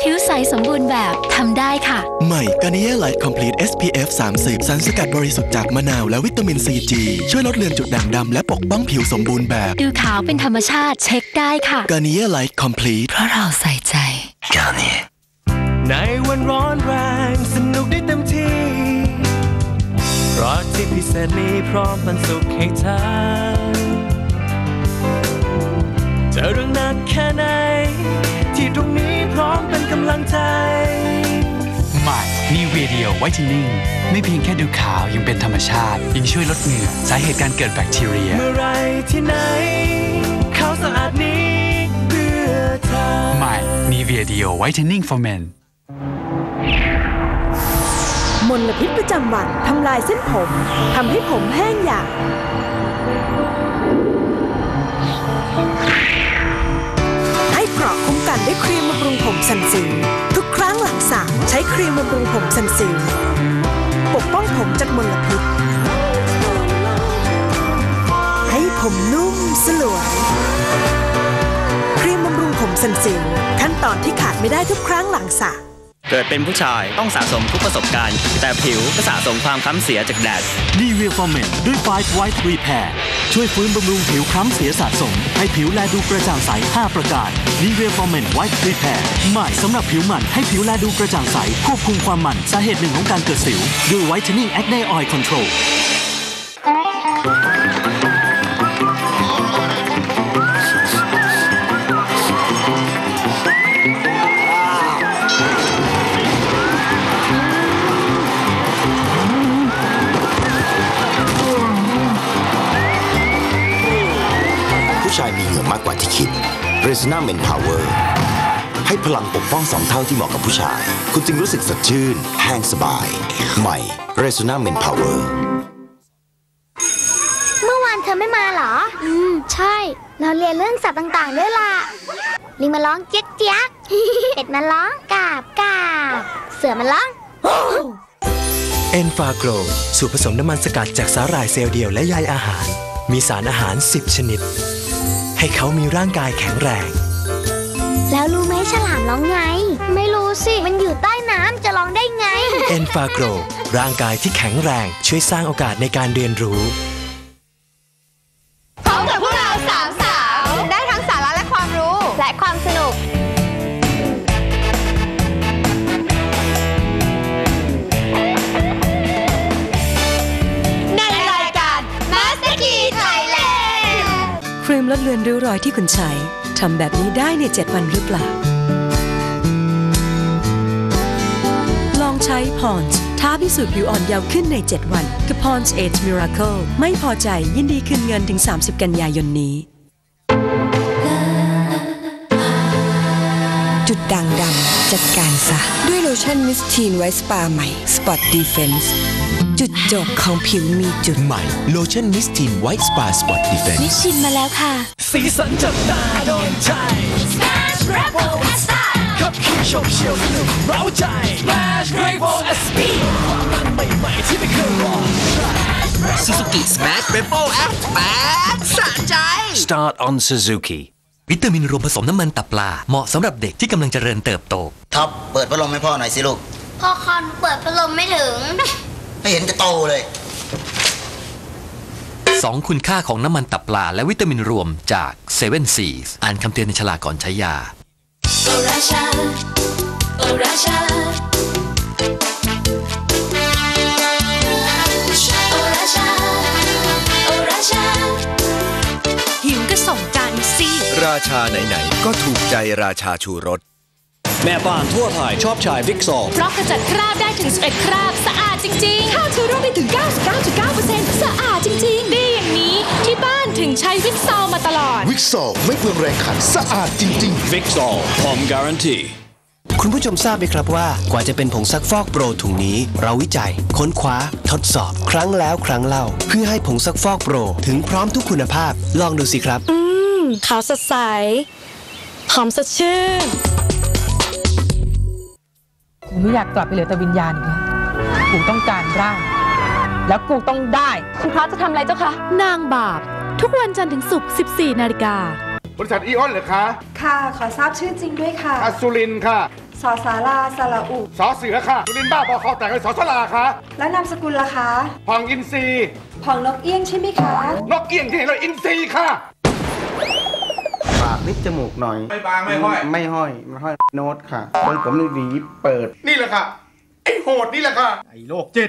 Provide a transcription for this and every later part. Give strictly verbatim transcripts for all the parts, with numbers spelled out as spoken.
ผิวใสสมบูรณ์แบบทำได้ค่ะใหม่กานิเย่ไลท์คอมพลีท เอส พี เอฟ สามสิบ สารสกัดบริสุทธิ์จากมะนาวและวิตามินซี จี ช่วยลดเลือนจุดด่างดำและปกป้องผิวสมบูรณ์แบบดูขาวเป็นธรรมชาติเช็คได้ค่ะกานิเย่ไลท์คอมพลีทเพราะเราใส่ใจกานิในวันร้อนแรงสนุกได้เต็มที่เพราะที่พิเศษนี้พร้อมบรรสุขให้เธอจะเรื่องหนักแค่ไหนที่ตรงนี้พร้อมเป็นกำลังใจใหม่นิเวเดียไวท์เทนนิ่งไม่เพียงแค่ดูขาวยังเป็นธรรมชาติยังช่วยลดเหงื่อสาเหตุการเกิดแบคทีเรียเมื่อไรที่ไหนขาวสะอาดนี้เพื่อเธอใหม่นิเวเดียไวท์เทนนิ่ง for men มลพิษประจำวันทำลายเส้นผมทำให้ผมแห้งหยาบให้เกราะคุ้มกันด้วยครีมบำรุงผมซันซิลทุกครั้งหลังสระใช้ครีมบำรุงผมซันซิลปกป้องผมจากมลพิษให้ผมนุ่มสลวยครีมบำรุงผมซันซิลขั้นตอนที่ขาดไม่ได้ทุกครั้งหลังสระเกิดเป็นผู้ชายต้องสะสมทุกประสบการณ์แต่ผิวก็สะสมความคล้ำเสียจากแดดนีเวียฟอร์เมนด้วยไฟท์ไวท์รีแพร์ช่วยฟื้นบำรุงผิวคล้ำเสียสะสมให้ผิวแลดูกระจ่างใสห้าประการนีเวียฟอร์เมนไวท์รีแพร์ใหม่สำหรับผิวมันให้ผิวแลดูกระจ่างใสควบคุมความมันสาเหตุหนึ่งของการเกิดสิวด้วยไวท์เทนนิ่งแอคเนออยล์คอนโทรลผู้ชายมีเหงื่อมากกว่าที่คิด Resona Men Power ให้พลังปกป้องสองเท่าที่เหมาะกับผู้ชายคุณจึงรู้สึกสดชื่นแห้งสบายใหม่ Resona Men Power เมื่อวานเธอไม่มาเหรออืมใช่เราเรียนเรื่องสัตว์ต่างๆด้วยล่ะลิงมาร้องเจ๊ยกเจ๊ยกเป็ดมาร้องกาบกาบเสือมาร้องเอ็นฟาโกรสูตรผสมน้ำมันสกัดจากสาหร่ายเซลล์เดียวและใยอาหารมีสารอาหารสิบชนิดให้เขามีร่างกายแข็งแรงแล้วรู้ไหมฉลามร้องไงไม่รู้สิมันอยู่ใต้น้ำจะร้องได้ไงเอ็นฟาโกรร่างกายที่แข็งแรงช่วยสร้างโอกาสในการเรียนรู้พบกับพวกเราสามสาวได้ทั้งสาระและความรู้และความสนุกครีมลดเลือนริ้วรอยที่คุณใช้ทำแบบนี้ได้ในเจ็ดวันหรือเปล่าลองใช้ พอนส์ ท้าพิสูจน์ผิวอ่อนเยาว์ขึ้นในเจ็ดวันกับ พอนส์ Age Miracle ไม่พอใจยินดีคืนเงินถึงสามสิบกันยายนนี้จุดด่างดำจัดการซะด้วยโลชั่นมิสทีนไวท์สปาใหม่ Spot Defense จุดจบของผิวมีจุดใหม่โลชั่นมิสทีนไวท์สปาสปอตดีเฟนส์มิสทีนมาแล้วค่ะสีสันจับตาโดนใจ Smash Rebel S I ขับขี่ชมเชียวสนุกเร้าใจ Smash Rebel เอส พี ความมันใหม่ๆที่ไม่เคยลอง Suzuki Smash Rebel เอส แปด สะใจ Start on Suzuki วิตามินรวมผสมน้ำมันตับปลาเหมาะสำหรับเด็กที่กำลังเจริญเติบโตท็อปเปิดพัดลมให้พ่อหน่อยสิลูกพ่อคอนเปิดพัดลมไม่ถึงไม่เห็นจะโตเลยสองคุณค่าของน้ำมันตับปลาและวิตามินรวมจากเซเว่นซีสอ่านคำเตือนในฉลากก่อนใช้ยาโอราชาโอราชาหิวก็ส่งจานสิราชาไหนๆก็ถูกใจราชาชูรสแม่บ้านทั่วไทยชอบใช้วิกซอลเพราะขจัดคราบได้ถึงสิบเอ็ดคราบสะอาดจริงๆฆ่าเชื้อโรคได้ถึง เก้าสิบเก้าจุดเก้าเปอร์เซ็นต์ สะอาดจริงๆดีอย่างนี้ที่บ้านถึงใช้วิกซอลมาตลอดวิกซอลไม่เปลืองแรงขัดสะอาดจริงๆวิกซอลพร้อมการันตีคุณผู้ชมทราบไหมครับว่ากว่าจะเป็นผงซักฟอกโปรถุงนี้เราวิจัยค้นคว้าทดสอบครั้งแล้วครั้งเล่าเพื่อให้ผงซักฟอกโปรถึงพร้อมทุกคุณภาพลองดูสิครับอืมขาวสดใสหอมสดชื่นกูไม่อยากกลับไปเหลือแต่วิญญาณอีกแล้วกูต้องการร่างแล้วกูต้องได้คุณพระจะทำอะไรเจ้าคะนางบาปทุกวันจันทร์ถึงศุกร์ สิบสี่นาฬิกาบริษัทอีออนเหรอคะค่ะขอทราบชื่อจริงด้วยค่ะอัศรินค่ะสสอสาราสระอุสอเสือค่ะสุรินทร์บ้าบอคอแตกเลยสอสลาค่ะแล้วนามสกุลล่ะคะผ่องอินทรีผ่องนกเอี้ยงใช่ไหมคะนกเอี้ยงที่ไหนเลยอินทรีค่ะปากนิดจมูกหน่อยไม่บางไม่ห้อยไม่ห้อยไม่ห้อยโน้ตค่ะตรงผมนี่หวีเปิดนี่แหละค่ะไอ้โหดนี่แหละค่ะไอ้โรคจิต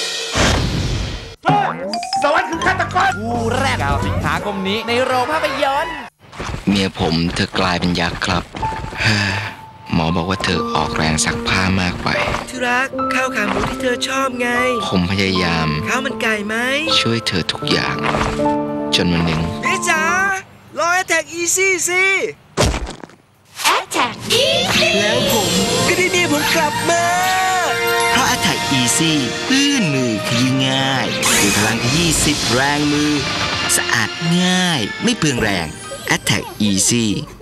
สวัสดีคือฆาตกรคู่แรกเก้าสิงหาคมนี้ในโรงภาพยนตร์เมียผมเธอกลายเป็นยักษ์ครับหมอบอกว่าเธอออกแรงซักผ้ามากไปที่รักข้าวขาหมูที่เธอชอบไงผมพยายามข้าวมันไก่ไหมช่วยเธอทุกอย่างจนวันหนึ่งเฮ้จ๋ารอ Attack Easy สิ Attack Easy แล้วผมก็ได้เมียผมกลับมาเพราะ Attack Easy ลื่นมือขยี้ง่ายด้วยพลังขยี้สิบแรงมือสะอาดง่ายไม่เปลืองแรง Attack Easy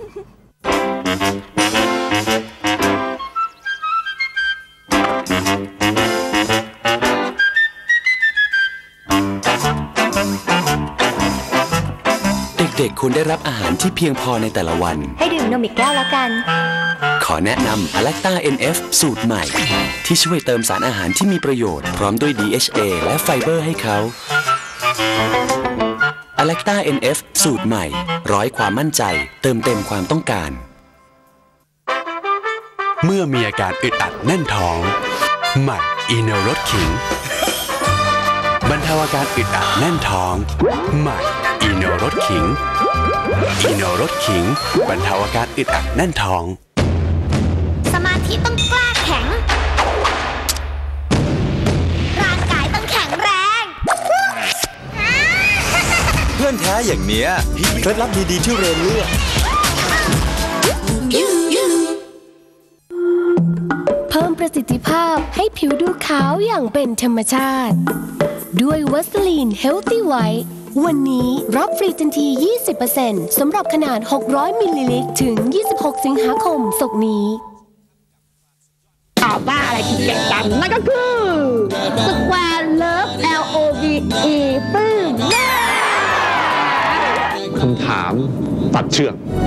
เด็กๆควรได้รับอาหารที่เพียงพอในแต่ละวันให้ดื่มนมอีกแก้วแล้วกันขอแนะนำ Alecta เอ็น เอฟ สูตรใหม่ที่ช่วยเติมสารอาหารที่มีประโยชน์พร้อมด้วย ดี เอช เอ และไฟเบอร์ให้เขา Alecta เอ็น เอฟ สูตรใหม่ร้อยความมั่นใจเติมเต็มความต้องการเมื่อมีอาการอึดอัดแน่นท้องใหม่อีโนรสขิงบรรเทาอาการอึดอัดแน่นท้องใหม่อีโนรสขิงอีโนรสขิงบรรเทาอาการอึดอัดแน่นท้องสมาธิต้องกล้าแข็งร่างกายต้องแข็งแรงเพื่อนแท้อย่างเนี้ยเคล็ดลับดีๆที่เรนเลือกเพิ่มประสิทธิภาพให้ผิวดูขาวอย่างเป็นธรรมชาติด้วยวัสลีนเฮลตี้ไวท์วันนี้รับฟรีทันที ยี่สิบเปอร์เซ็นต์ สำหรับขนาด หกร้อยมิลลิลิตร ถึง ยี่สิบหก สิงหาคมศกนี้ตอบว่าอะไรที่เจ๋งจังนั่นก็คือ Square Love L O V E ปลื้มคำถามตัดเชือก